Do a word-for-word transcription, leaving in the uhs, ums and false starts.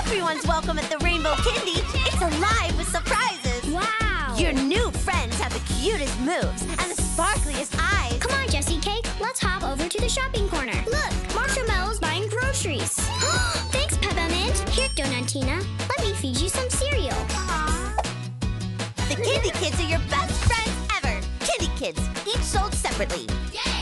Everyone's welcome at the Rainbow Kindi. It's alive with surprises. Wow! Your new friends have the cutest moves and the sparkliest eyes. Come on, JESSICAKE. Let's hop over to the shopping corner. Look, Marshmallow's buying groceries. Thanks, PEPPA-MINT. Here, Donatina. Let me feed you some cereal. The Kindi Kids are your best friends ever. Kindi Kids, each sold separately. Yay!